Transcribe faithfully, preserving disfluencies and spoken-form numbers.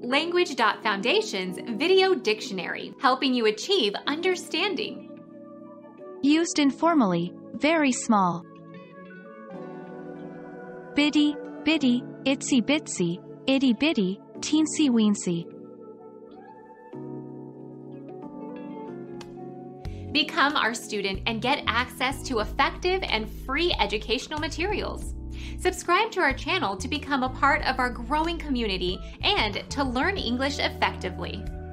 Language Foundation's Video Dictionary, helping you achieve understanding. Used informally, very small. Biddy, biddy, itsy bitsy, itty bitty, teensy weensy. Become our student and get access to effective and free educational materials. Subscribe to our channel to become a part of our growing community and to learn English effectively.